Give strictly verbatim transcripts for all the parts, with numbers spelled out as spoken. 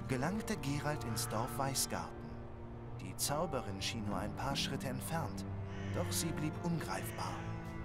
gelangte Geralt ins Dorf Weißgarten. Die Zauberin schien nur ein paar Schritte entfernt, doch sie blieb ungreifbar.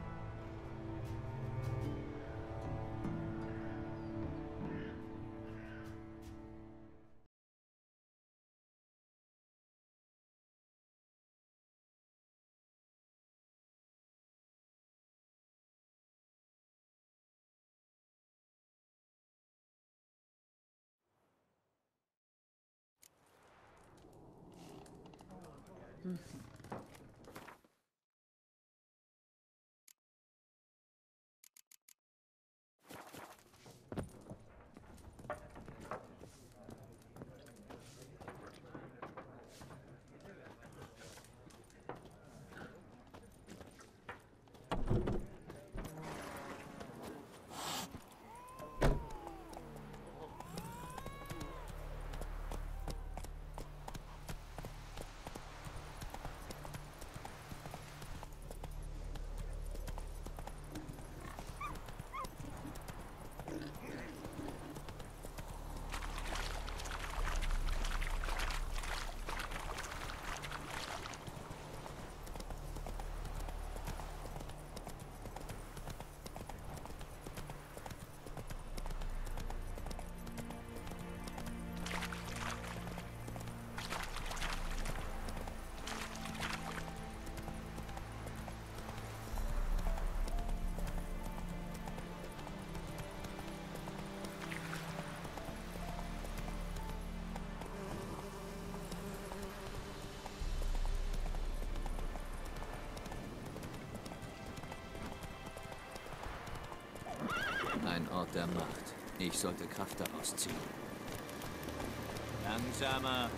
Ein Ort der Macht. Ich sollte Kraft daraus ziehen. Langsamer.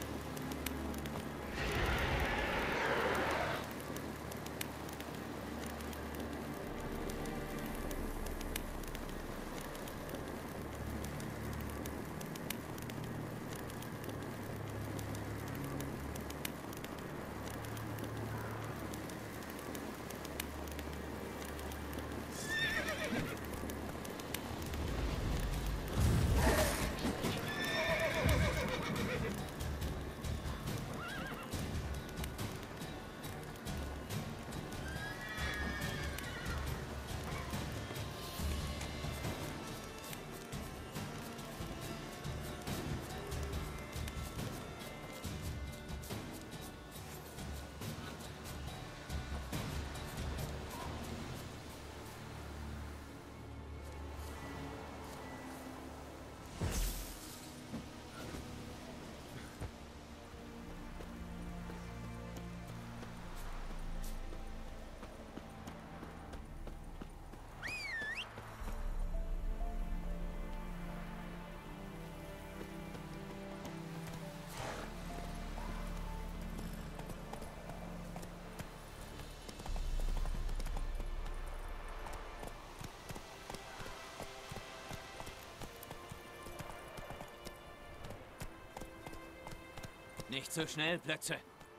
Nicht so schnell, Plötze.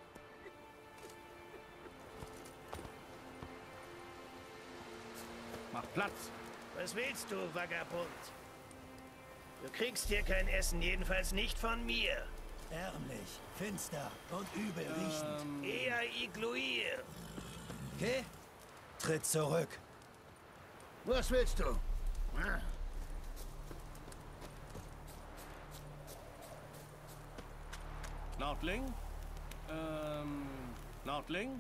Mach Platz. Was willst du, Vagabund? Du kriegst hier kein Essen, jedenfalls nicht von mir. Ärmlich, finster und übel riechend. Ähm, Eher Igluir. Okay? Tritt zurück. Was willst du? Ah. Nordling? Ähm, Nordling?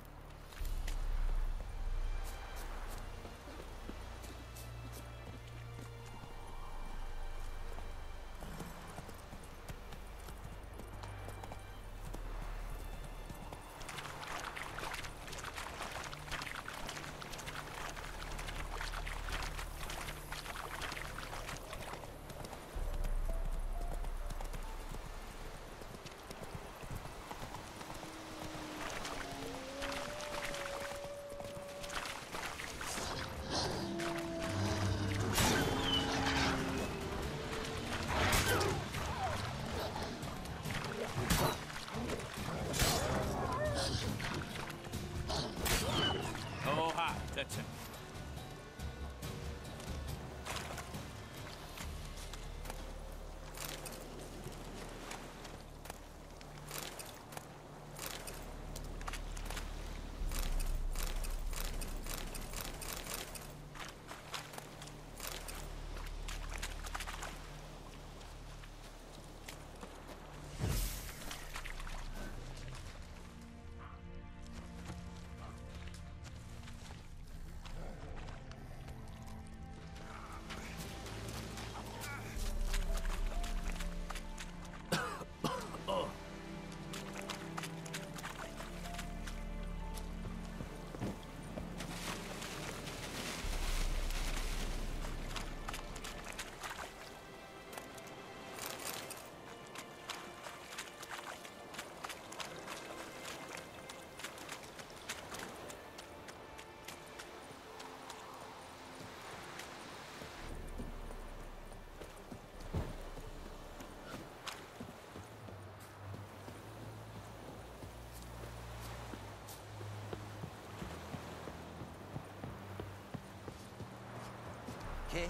okay?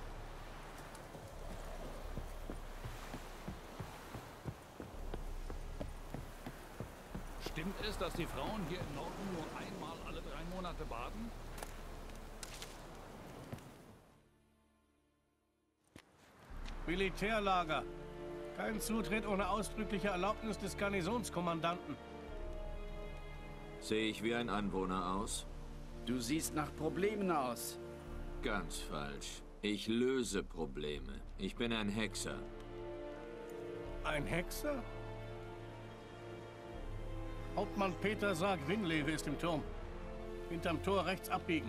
Stimmt es, dass die Frauen hier im Norden nur einmal alle drei Monate baden? Militärlager. Kein Zutritt ohne ausdrückliche Erlaubnis des Garnisonskommandanten. Sehe ich wie ein Anwohner aus? Du siehst nach Problemen aus. Ganz falsch. Ich löse Probleme. Ich bin ein Hexer. Ein Hexer? Hauptmann Peter sagt, Winlewe ist im Turm. Hinterm Tor rechts abbiegen.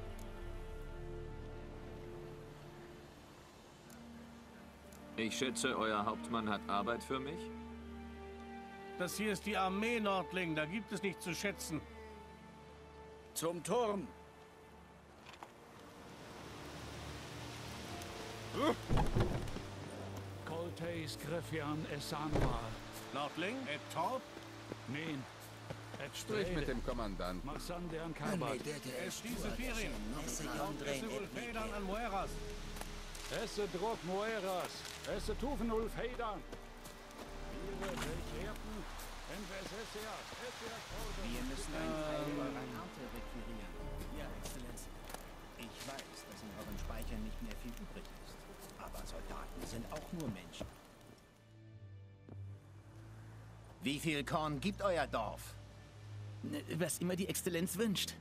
Ich schätze, euer Hauptmann hat Arbeit für mich? Das hier ist die Armee, Nordling. Da gibt es nichts zu schätzen. Zum Turm. Colteis Griffian Esanwa. Nordling, et Torp? Nein. Et Sprich mit dem Kommandanten. Marsandean Kabat. Es diese Ferien. Es wohl Federn an Mueras. Esse Druck Moeras. Esse Tufen Ulf Heidan. Wir müssen einen Teil eurer Ernte requirieren. Ja, Exzellenz. Ich weiß, dass in euren Speichern nicht mehr viel übrig ist. Aber Soldaten sind auch nur Menschen. Wie viel Korn gibt euer Dorf? Was immer die Exzellenz wünscht.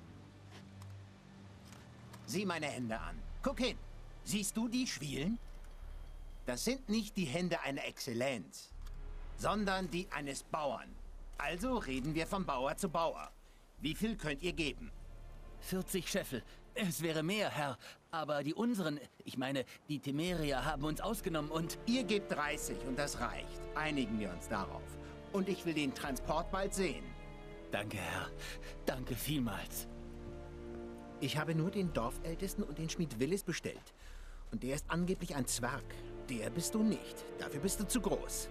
Sieh meine Hände an. Guck hin. Siehst du die Schwielen? Das sind nicht die Hände einer Exzellenz, sondern die eines Bauern. Also reden wir von Bauer zu Bauer. Wie viel könnt ihr geben? vierzig Scheffel. Es wäre mehr, Herr. Aber die unseren, ich meine, die Temerier haben uns ausgenommen und... Ihr gebt dreißig und das reicht. Einigen wir uns darauf. Und ich will den Transport bald sehen. Danke, Herr. Danke vielmals. Ich habe nur den Dorfältesten und den Schmied Willis bestellt. Und der ist angeblich ein Zwerg. Der bist du nicht. Dafür bist du zu groß.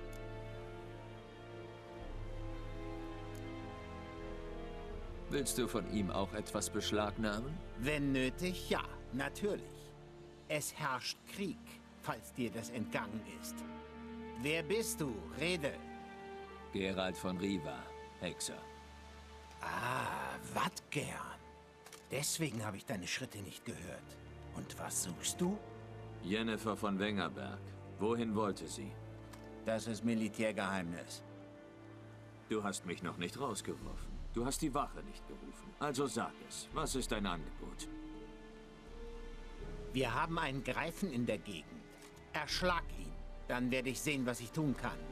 Willst du von ihm auch etwas beschlagnahmen? Wenn nötig, ja, natürlich. Es herrscht Krieg, falls dir das entgangen ist. Wer bist du? Rede. Gerald von Riva, Hexer. Ah, wat gern. Deswegen habe ich deine Schritte nicht gehört. Und was suchst du? Jennifer von Wengerberg. Wohin wollte sie? Das ist Militärgeheimnis. Du hast mich noch nicht rausgeworfen. Du hast die Wache nicht gerufen. Also sag es. Was ist dein Angebot? Wir haben einen Greifen in der Gegend. Erschlag ihn. Dann werde ich sehen, was ich tun kann.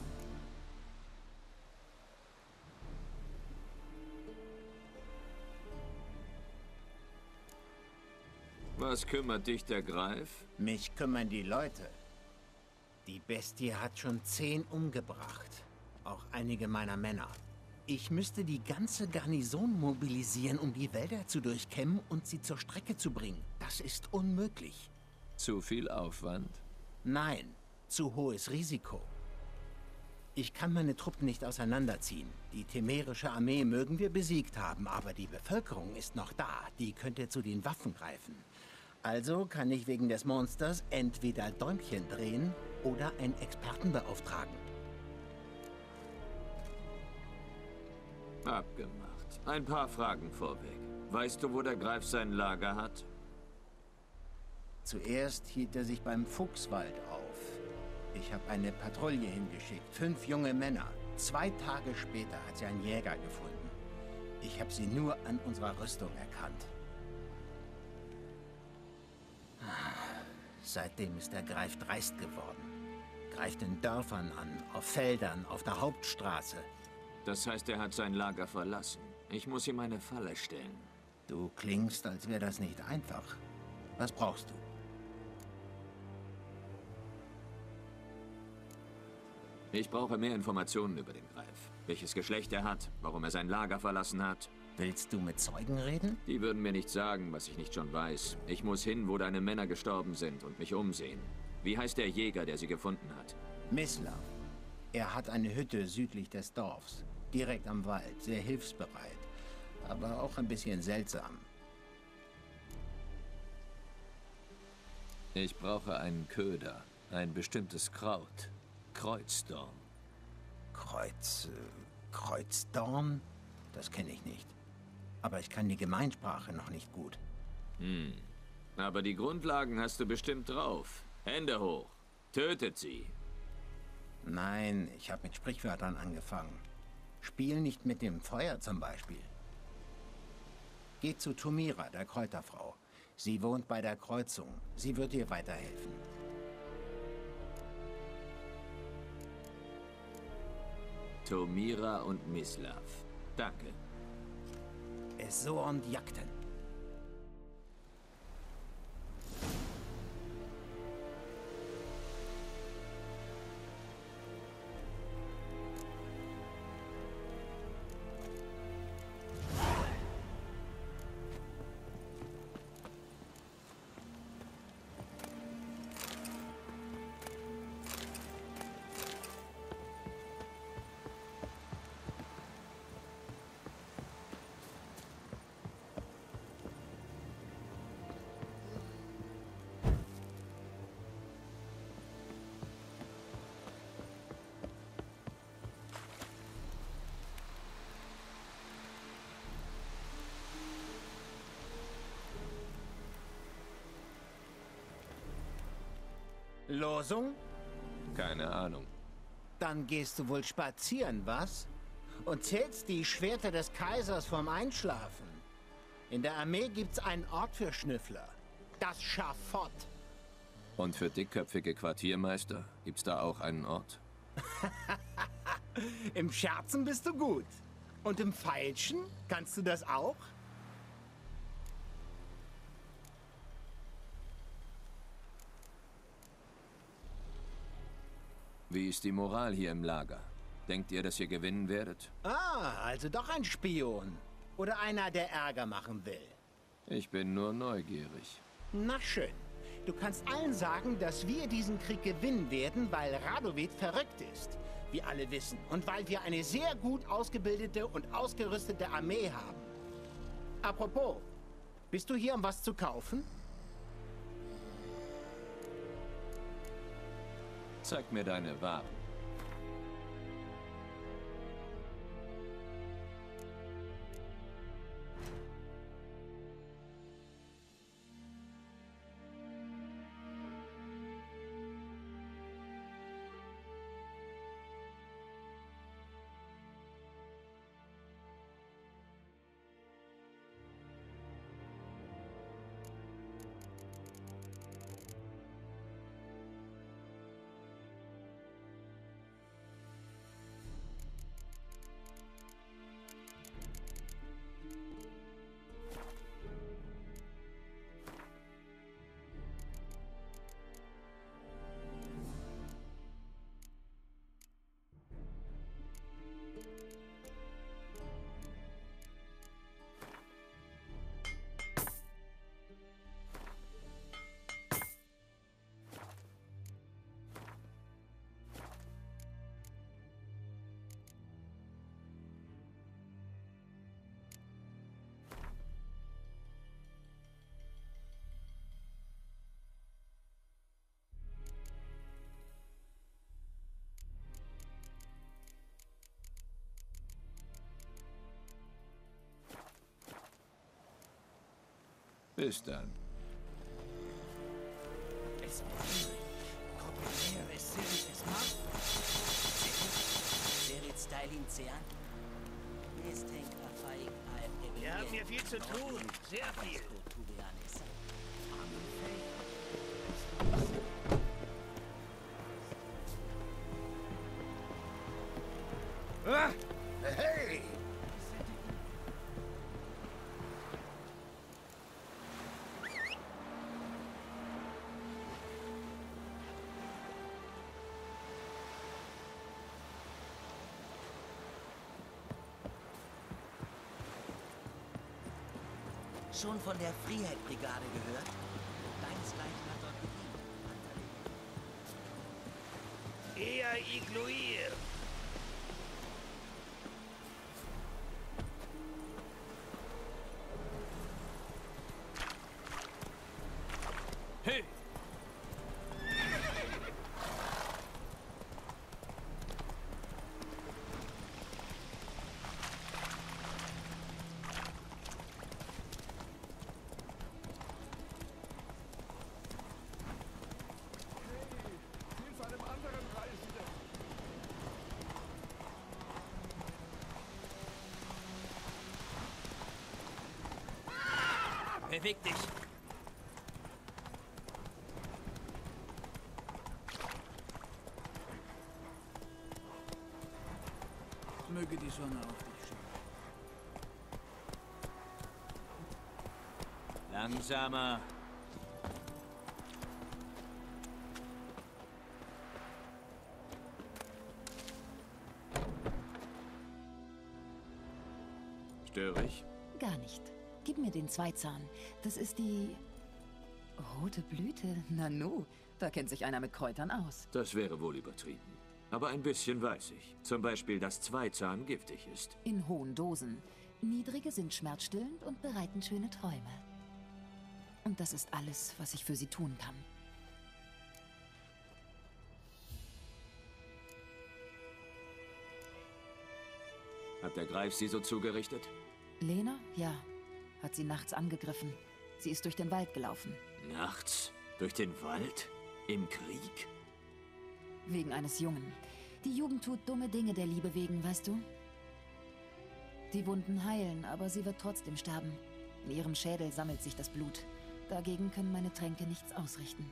Was kümmert dich der Greif? Mich kümmern die Leute. Die Bestie hat schon zehn umgebracht. Auch einige meiner Männer. Ich müsste die ganze Garnison mobilisieren, um die Wälder zu durchkämmen und sie zur Strecke zu bringen. Das ist unmöglich. Zu viel Aufwand? Nein, zu hohes Risiko. Ich kann meine Truppen nicht auseinanderziehen. Die temerische Armee mögen wir besiegt haben, aber die Bevölkerung ist noch da. Die könnte zu den Waffen greifen. Also kann ich wegen des Monsters entweder Däumchen drehen oder einen Experten beauftragen. Abgemacht. Ein paar Fragen vorweg. Weißt du, wo der Greif sein Lager hat? Zuerst hielt er sich beim Fuchswald auf. Ich habe eine Patrouille hingeschickt. Fünf junge Männer. Zwei Tage später hat sie einen Jäger gefunden. Ich habe sie nur an unserer Rüstung erkannt. Seitdem ist der Greif dreist geworden. Greift in Dörfern an, auf Feldern, auf der Hauptstraße. Das heißt, er hat sein Lager verlassen. Ich muss ihm eine Falle stellen. Du klingst, als wäre das nicht einfach. Was brauchst du? Ich brauche mehr Informationen über den Greif. Welches Geschlecht er hat, warum er sein Lager verlassen hat. Willst du mit Zeugen reden? Die würden mir nicht sagen, was ich nicht schon weiß. Ich muss hin, wo deine Männer gestorben sind und mich umsehen. Wie heißt der Jäger, der sie gefunden hat? Mislav. Er hat eine Hütte südlich des Dorfs. Direkt am Wald, sehr hilfsbereit. Aber auch ein bisschen seltsam. Ich brauche einen Köder. Ein bestimmtes Kraut. Kreuzdorn. Kreuz... Äh, Kreuzdorn? Das kenne ich nicht. Aber ich kann die Gemeinsprache noch nicht gut. Hm. Aber die Grundlagen hast du bestimmt drauf. Hände hoch. Tötet sie. Nein, ich habe mit Sprichwörtern angefangen. Spiel nicht mit dem Feuer zum Beispiel. Geht zu Tomira, der Kräuterfrau. Sie wohnt bei der Kreuzung. Sie wird dir weiterhelfen. Tomira und Mislav. Danke. Eso und Jakten. Losung? Keine Ahnung. Dann gehst du wohl spazieren, was? Und zählst die Schwerter des Kaisers vom Einschlafen. In der Armee gibt's einen Ort für Schnüffler. Das Schafott. Und für dickköpfige Quartiermeister gibt's da auch einen Ort? Im Scherzen bist du gut. Und im Feilschen? Kannst du das auch? Wie ist die Moral hier im Lager? Denkt ihr, dass ihr gewinnen werdet? Ah, also doch ein Spion. Oder einer, der Ärger machen will. Ich bin nur neugierig. Na schön. Du kannst allen sagen, dass wir diesen Krieg gewinnen werden, weil Radovid verrückt ist. Wie alle wissen. Und weil wir eine sehr gut ausgebildete und ausgerüstete Armee haben. Apropos, bist du hier, um was zu kaufen? Zeig mir deine Waren. Bis dann. Wir haben hier viel zu tun. Sehr viel. Ah! Hey! Schon von der Freiheit-Brigade gehört? Leinsleitner dort gedient. Ea Igluir. Hey! Beweg dich! Möge die Sonne auf dich scheinen. Langsamer! Störe ich? Gar nicht. Gib mir den Zweizahn. Das ist die... rote Blüte? Nanu, da kennt sich einer mit Kräutern aus. Das wäre wohl übertrieben. Aber ein bisschen weiß ich. Zum Beispiel, dass Zweizahn giftig ist. In hohen Dosen. Niedrige sind schmerzstillend und bereiten schöne Träume. Und das ist alles, was ich für sie tun kann. Hat der Greif sie so zugerichtet? Lena? Ja. Hat sie nachts angegriffen. Sie ist durch den Wald gelaufen. Nachts? Durch den Wald? Im Krieg? Wegen eines Jungen. Die Jugend tut dumme Dinge der Liebe wegen, weißt du? Die Wunden heilen, aber sie wird trotzdem sterben. In ihrem Schädel sammelt sich das Blut. Dagegen können meine Tränke nichts ausrichten.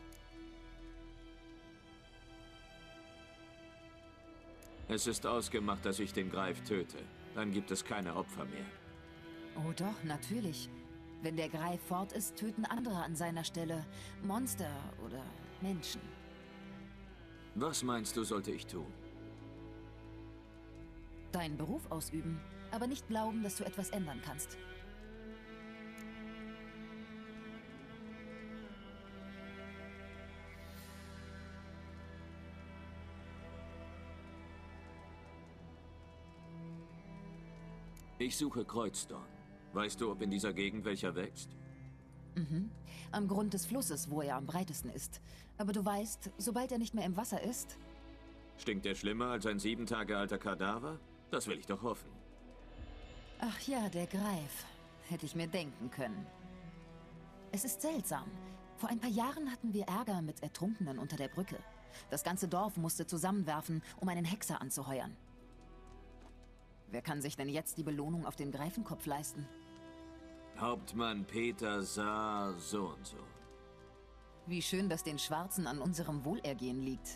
Es ist ausgemacht, dass ich den Greif töte. Dann gibt es keine Opfer mehr. Oh doch, natürlich. Wenn der Greif fort ist, töten andere an seiner Stelle. Monster oder Menschen. Was meinst du, sollte ich tun? Deinen Beruf ausüben, aber nicht glauben, dass du etwas ändern kannst. Ich suche Kreuzdorn. Weißt du, ob in dieser Gegend welcher wächst? Mhm. Am Grund des Flusses, wo er am breitesten ist. Aber du weißt, sobald er nicht mehr im Wasser ist... Stinkt er schlimmer als ein sieben Tage alter Kadaver? Das will ich doch hoffen. Ach ja, der Greif. Hätte ich mir denken können. Es ist seltsam. Vor ein paar Jahren hatten wir Ärger mit Ertrunkenen unter der Brücke. Das ganze Dorf musste zusammenwerfen, um einen Hexer anzuheuern. Wer kann sich denn jetzt die Belohnung auf den Greifenkopf leisten? Hauptmann Peter sah so und so. Wie schön, dass den Schwarzen an unserem Wohlergehen liegt.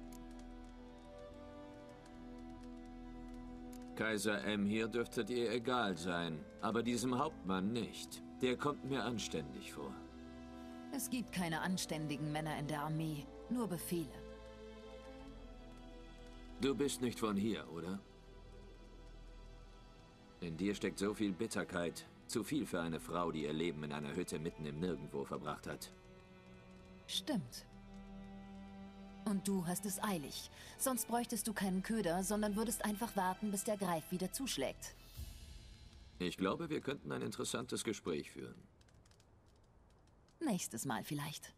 Kaiser M. hier dürfte dir egal sein, aber diesem Hauptmann nicht. Der kommt mir anständig vor. Es gibt keine anständigen Männer in der Armee, nur Befehle. Du bist nicht von hier, oder? In dir steckt so viel Bitterkeit. Zu viel für eine Frau, die ihr Leben in einer Hütte mitten im Nirgendwo verbracht hat. Stimmt. Und du hast es eilig. Sonst bräuchtest du keinen Köder, sondern würdest einfach warten, bis der Greif wieder zuschlägt. Ich glaube, wir könnten ein interessantes Gespräch führen. Nächstes Mal vielleicht.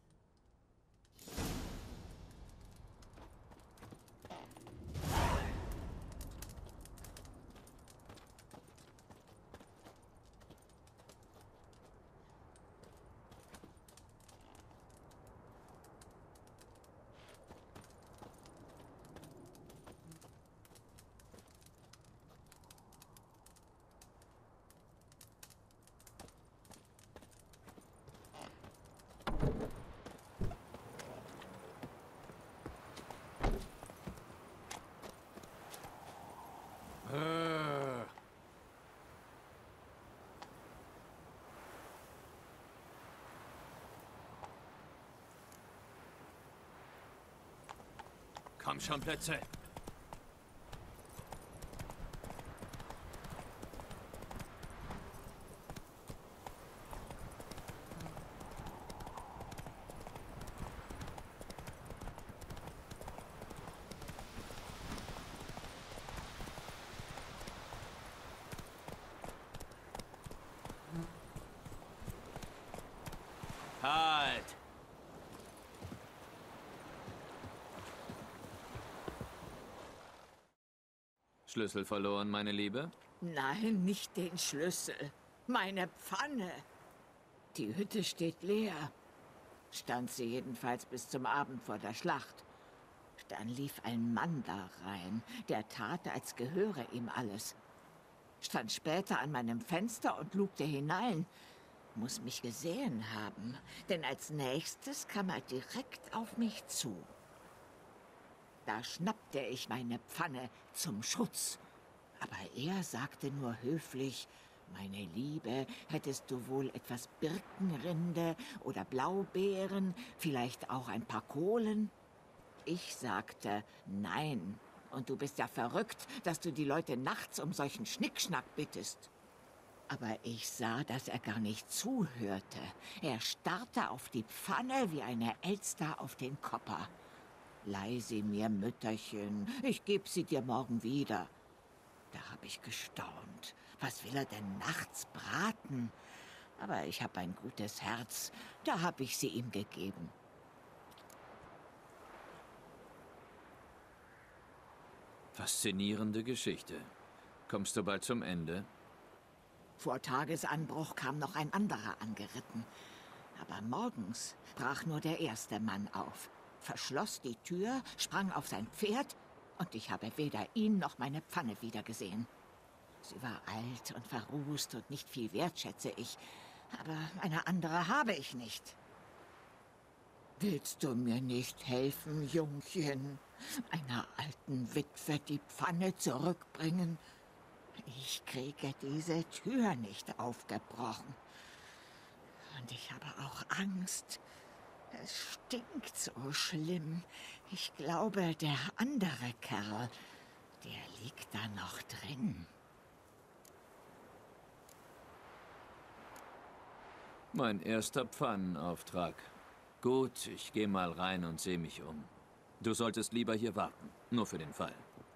Komm schon, Plätze! Halt! Schlüssel verloren, meine Liebe? Nein, nicht den Schlüssel. Meine Pfanne. Die Hütte steht leer. Stand sie jedenfalls bis zum Abend vor der Schlacht. Dann lief ein Mann da rein, der tat, als gehöre ihm alles. Stand später an meinem Fenster und lugte hinein. muss mich gesehen haben, denn als nächstes kam er direkt auf mich zu. Da schnappte ich meine Pfanne zum Schutz. Aber er sagte nur höflich, meine Liebe, hättest du wohl etwas Birkenrinde oder Blaubeeren, vielleicht auch ein paar Kohlen? Ich sagte, nein. Und du bist ja verrückt, dass du die Leute nachts um solchen Schnickschnack bittest. Aber ich sah, dass er gar nicht zuhörte. Er starrte auf die Pfanne wie eine Elster auf den Kopper. Leih sie mir, Mütterchen, ich geb sie dir morgen wieder. Da hab ich gestaunt. Was will er denn nachts braten? Aber ich hab ein gutes Herz, da hab ich sie ihm gegeben. Faszinierende Geschichte. Kommst du bald zum Ende? Vor Tagesanbruch kam noch ein anderer angeritten. Aber morgens brach nur der erste Mann auf, verschloss die Tür, sprang auf sein Pferd und ich habe weder ihn noch meine Pfanne wiedergesehen. Sie war alt und verrußt und nicht viel wert, schätze ich. Aber eine andere habe ich nicht. Willst du mir nicht helfen, Jungchen? Einer alten Witwe die Pfanne zurückbringen? Ich kriege diese Tür nicht aufgebrochen. Und ich habe auch Angst. Es stinkt so schlimm. Ich glaube, der andere Kerl, der liegt da noch drin. Mein erster Pfannenauftrag. Gut, ich gehe mal rein und sehe mich um. Du solltest lieber hier warten, nur für den Fall.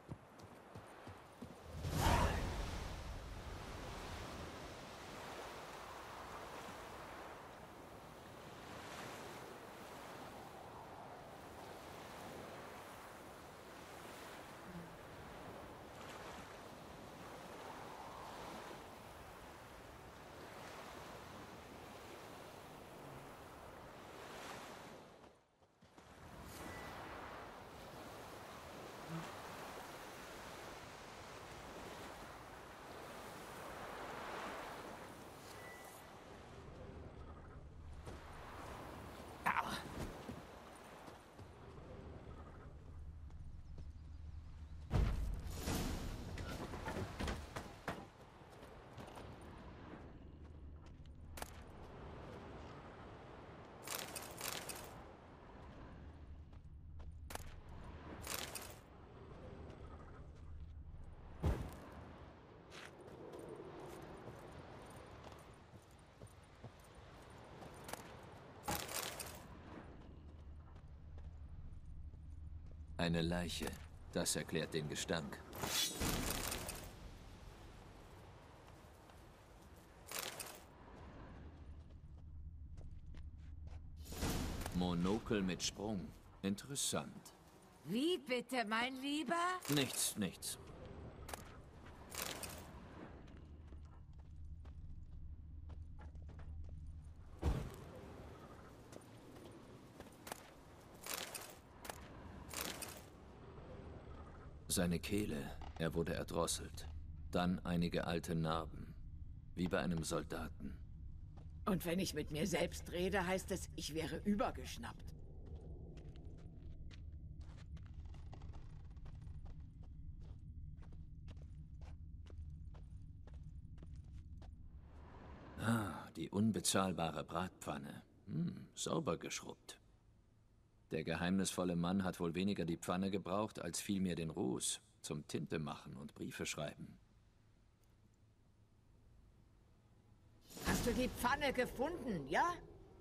Eine Leiche. Das erklärt den Gestank. Monokel mit Sprung. Interessant. Wie bitte, mein Lieber? Nichts, nichts. Seine Kehle, er wurde erdrosselt. Dann einige alte Narben. Wie bei einem Soldaten. Und wenn ich mit mir selbst rede, heißt es, ich wäre übergeschnappt. Ah, die unbezahlbare Bratpfanne. Hm, sauber geschrubbt. Der geheimnisvolle Mann hat wohl weniger die Pfanne gebraucht, als vielmehr den Ruß zum Tinte machen und Briefe schreiben. Hast du die Pfanne gefunden, ja?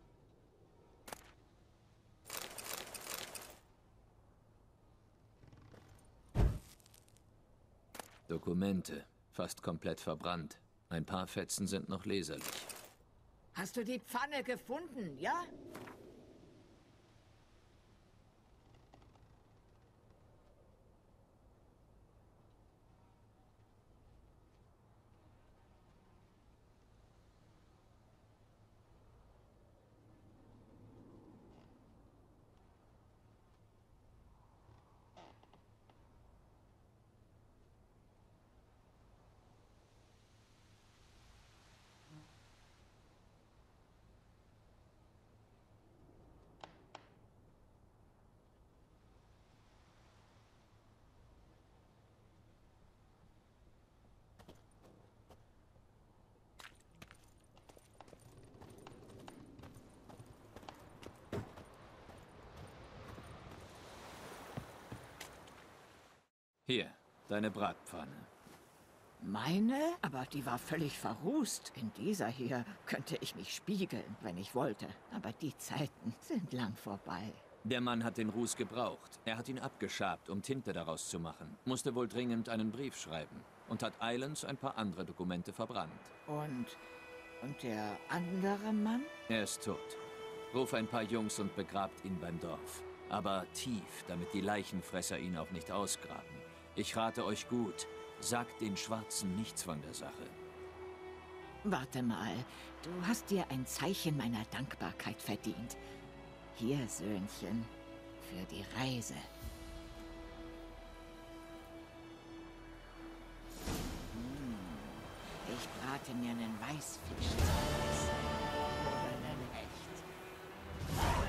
Dokumente, fast komplett verbrannt. Ein paar Fetzen sind noch leserlich. Hast du die Pfanne gefunden, ja? Hier, deine Bratpfanne. Meine? Aber die war völlig verrußt. In dieser hier könnte ich mich spiegeln, wenn ich wollte. Aber die Zeiten sind lang vorbei. Der Mann hat den Ruß gebraucht. Er hat ihn abgeschabt, um Tinte daraus zu machen. Musste wohl dringend einen Brief schreiben. Und hat Eilends ein paar andere Dokumente verbrannt. Und... und der andere Mann? Er ist tot. Ruf ein paar Jungs und begrabt ihn beim Dorf. Aber tief, damit die Leichenfresser ihn auch nicht ausgraben. Ich rate euch gut, sagt den Schwarzen nichts von der Sache. Warte mal, du hast dir ein Zeichen meiner Dankbarkeit verdient. Hier, Söhnchen, für die Reise. Hm, ich brate mir einen Weißfisch zum Essen. Oder einen Hecht.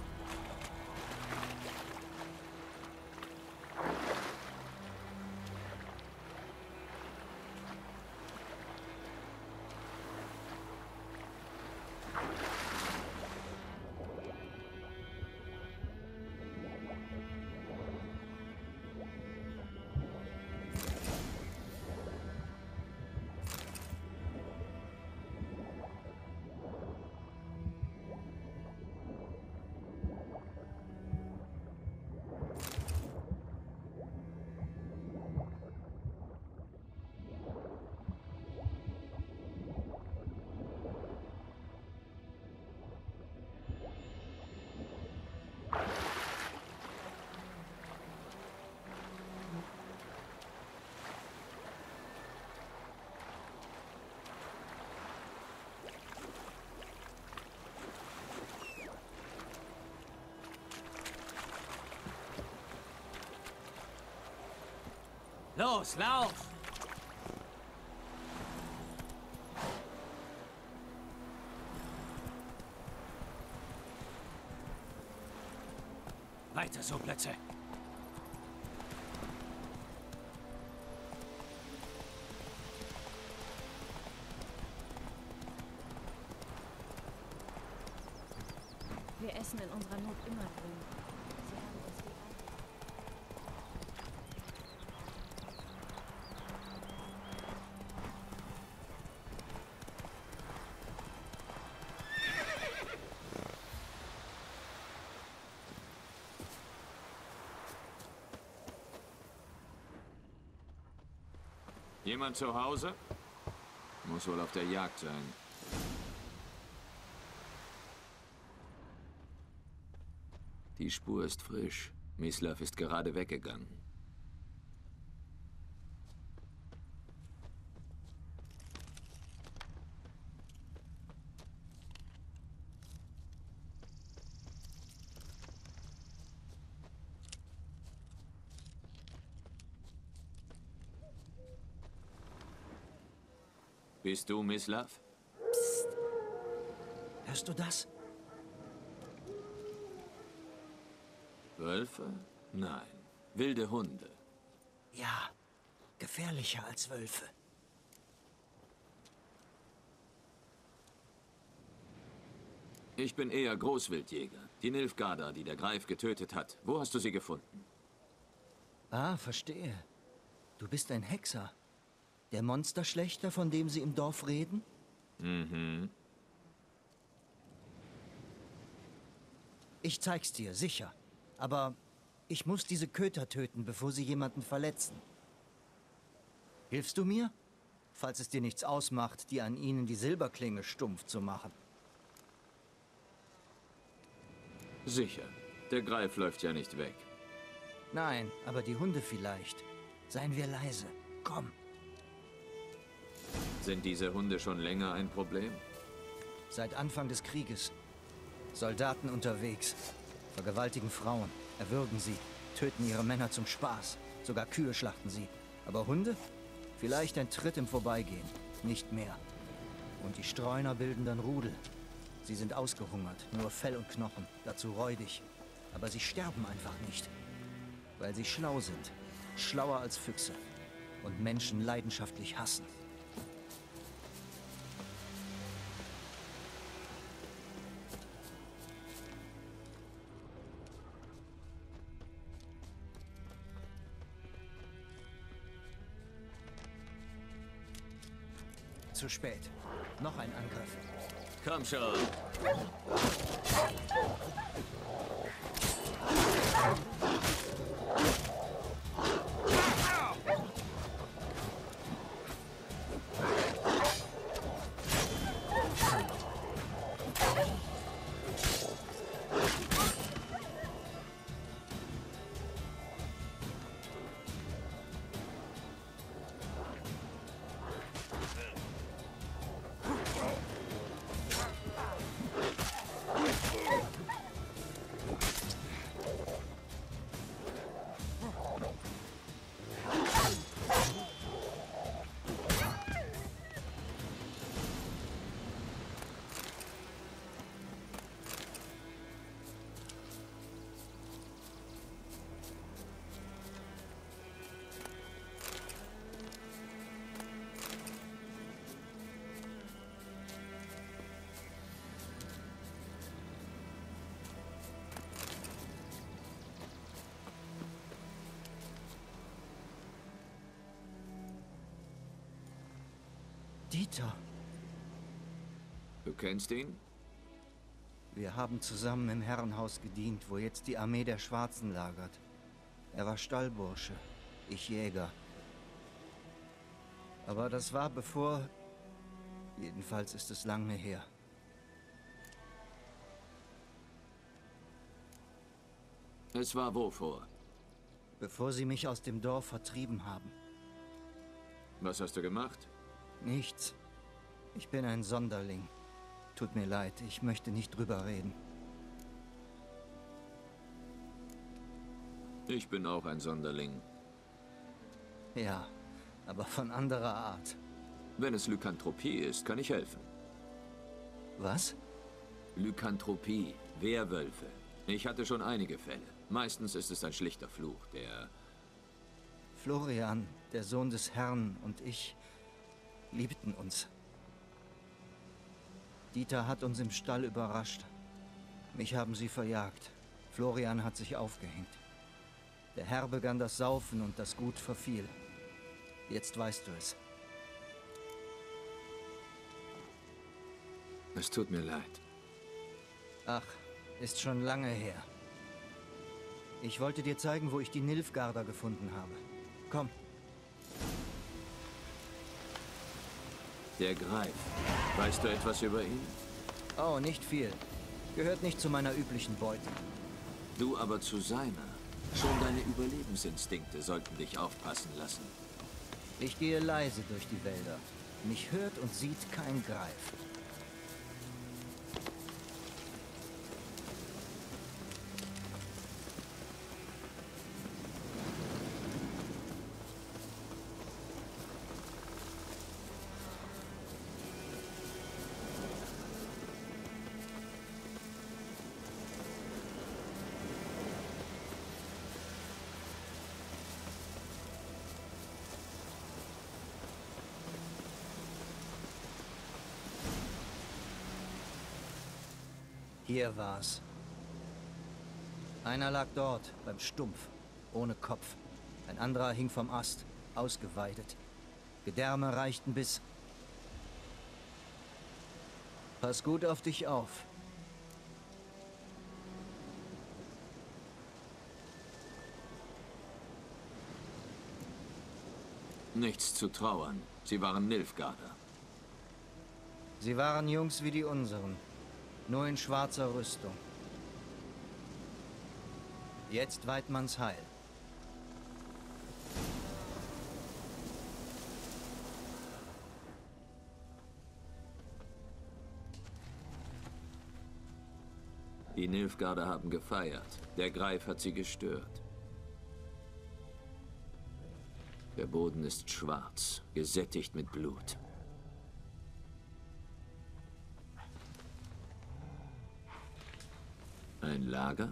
Los, lauf! Weiter so, Plätze! Wir essen in unserer Not immer grün. Sie haben uns die Jemand zu Hause? Muss wohl auf der Jagd sein. Die Spur ist frisch. Mislav ist gerade weggegangen. Bist du Mislav? Psst. Hörst du das? Wölfe? Nein. Wilde Hunde. Ja, gefährlicher als Wölfe. Ich bin eher Großwildjäger. Die Nilfgaarder, die der Greif getötet hat. Wo hast du sie gefunden? Ah, verstehe. Du bist ein Hexer. Der Monsterschlechter, von dem sie im Dorf reden? Mhm. Ich zeig's dir, sicher. Aber ich muss diese Köter töten, bevor sie jemanden verletzen. Hilfst du mir? Falls es dir nichts ausmacht, dir an ihnen die Silberklinge stumpf zu machen. Sicher. Der Greif läuft ja nicht weg. Nein, aber die Hunde vielleicht. Seien wir leise. Komm. Sind diese Hunde schon länger ein Problem? Seit Anfang des Krieges. Soldaten unterwegs. Vergewaltigen Frauen, erwürgen sie, töten ihre Männer zum Spaß. Sogar Kühe schlachten sie. Aber Hunde? Vielleicht ein Tritt im Vorbeigehen. Nicht mehr. Und die Streuner bilden dann Rudel. Sie sind ausgehungert, nur Fell und Knochen, dazu räudig. Aber sie sterben einfach nicht. Weil sie schlau sind. Schlauer als Füchse. Und Menschen leidenschaftlich hassen. Zu spät. Noch ein Angriff. Komm schon. Dieter. Du kennst ihn? Wir haben zusammen im Herrenhaus gedient, wo jetzt die Armee der Schwarzen lagert. Er war Stallbursche, ich Jäger. Aber das war bevor... Jedenfalls ist es lange her. Es war wovor? Bevor sie mich aus dem Dorf vertrieben haben. Was hast du gemacht? Nichts. Ich bin ein Sonderling. Tut mir leid, ich möchte nicht drüber reden. Ich bin auch ein Sonderling. Ja, aber von anderer Art. Wenn es Lykanthropie ist, kann ich helfen. Was? Lykanthropie, Werwölfe. Ich hatte schon einige Fälle. Meistens ist es ein schlichter Fluch, der... Florian, der Sohn des Herrn, und ich liebten uns. Dieter hat uns im Stall überrascht. Mich haben sie verjagt. Florian hat sich aufgehängt. Der Herr begann das Saufen und das Gut verfiel. Jetzt weißt du es. Es tut mir leid. Ach, ist schon lange her. Ich wollte dir zeigen, wo ich die Nilfgaarder gefunden habe. Komm. Der Greif. Weißt du etwas über ihn? Oh, nicht viel. Gehört nicht zu meiner üblichen Beute. Du aber zu seiner. Schon deine Überlebensinstinkte sollten dich aufpassen lassen. Ich gehe leise durch die Wälder. Mich hört und sieht kein Greif. Hier war's. Einer lag dort, beim Stumpf, ohne Kopf. Ein anderer hing vom Ast, ausgeweidet. Gedärme reichten bis... Pass gut auf dich auf. Nichts zu trauern. Sie waren Nilfgaarder. Sie waren Jungs wie die unseren. Nur in schwarzer Rüstung. Jetzt Weidmanns Heil. Die Nilfgaarder haben gefeiert. Der Greif hat sie gestört. Der Boden ist schwarz, gesättigt mit Blut. Ein Lager?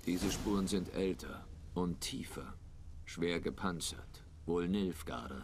Diese Spuren sind älter und tiefer, schwer gepanzert, wohl Nilfgaarder.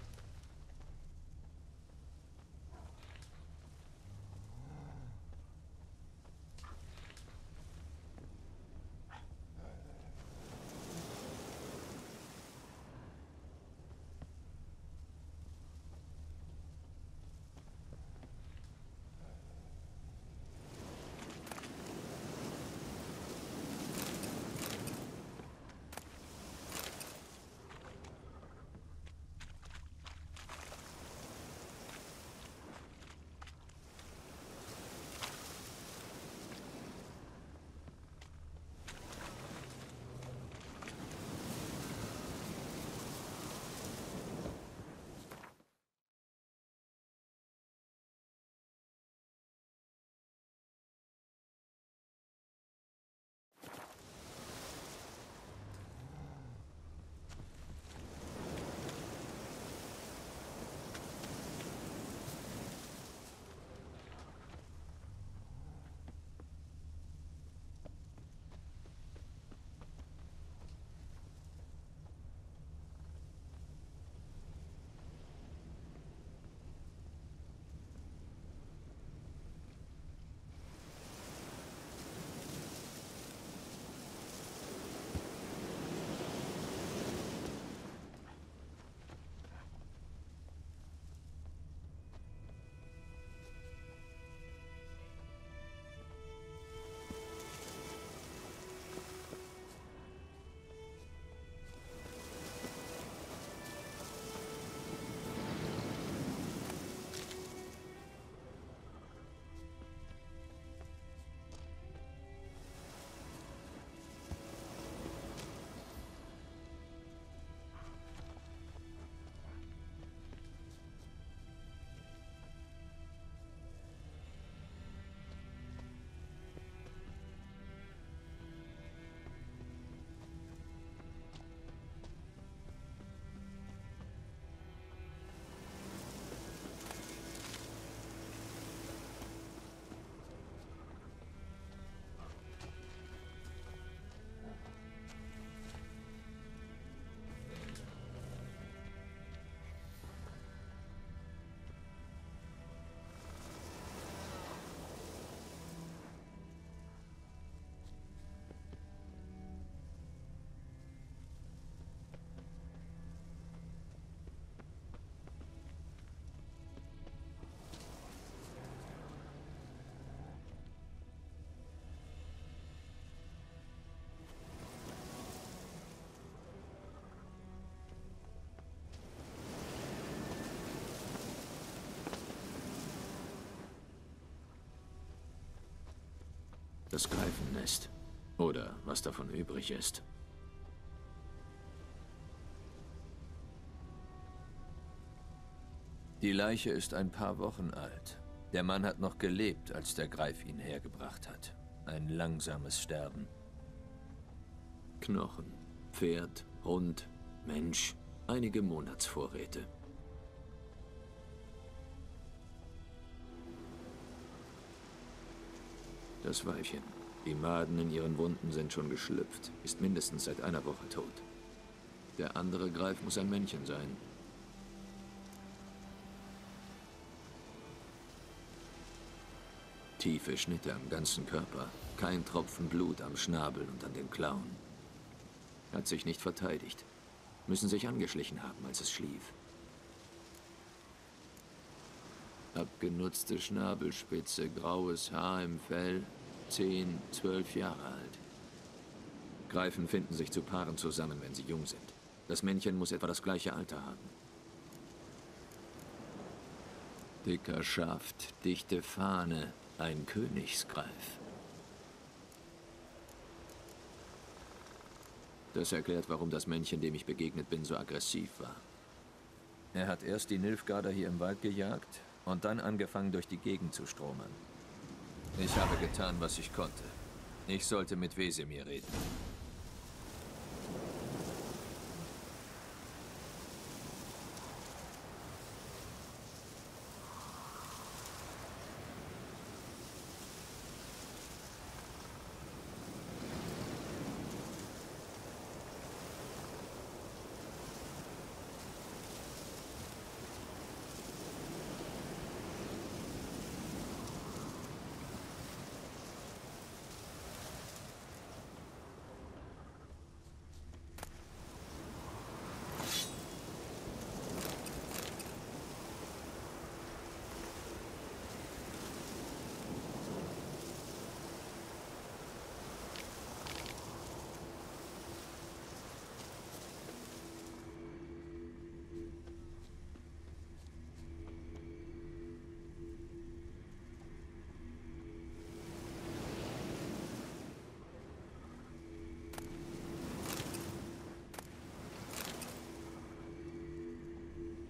Das Greifennest. Oder was davon übrig ist. Die Leiche ist ein paar Wochen alt. Der Mann hat noch gelebt, als der Greif ihn hergebracht hat. Ein langsames Sterben. Knochen, Pferd, Hund, Mensch, einige Monatsvorräte. Das Weibchen. Die Maden in ihren Wunden sind schon geschlüpft, ist mindestens seit einer Woche tot. Der andere Greif muss ein Männchen sein. Tiefe Schnitte am ganzen Körper, kein Tropfen Blut am Schnabel und an den Klauen. Hat sich nicht verteidigt. Müssen sich angeschlichen haben, als es schlief. Abgenutzte Schnabelspitze, graues Haar im Fell, zehn, zwölf Jahre alt. Greifen finden sich zu Paaren zusammen, wenn sie jung sind. Das Männchen muss etwa das gleiche Alter haben. Dicker Schaft, dichte Fahne, ein Königsgreif. Das erklärt, warum das Männchen, dem ich begegnet bin, so aggressiv war. Er hat erst die Nilfgaarder hier im Wald gejagt und dann angefangen, durch die Gegend zu stromern. Ich habe getan, was ich konnte. Ich sollte mit Wesemir reden.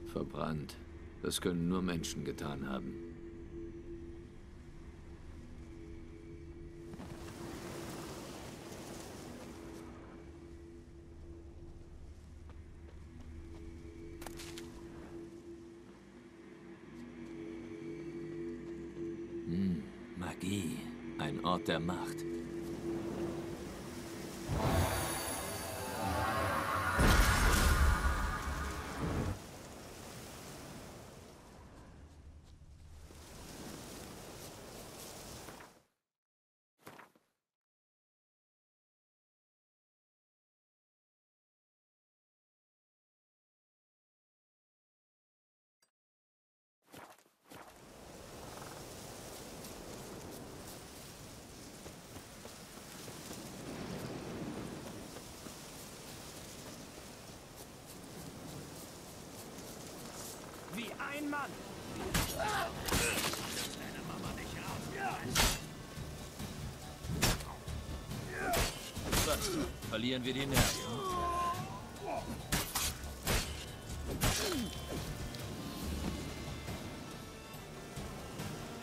Verbrannt. Das können nur Menschen getan haben. Hm, Magie. Ein Ort der Macht. Wie ein Mann! Was? Verlieren wir die Nerven?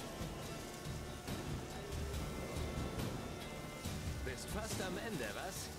Bist fast am Ende, was?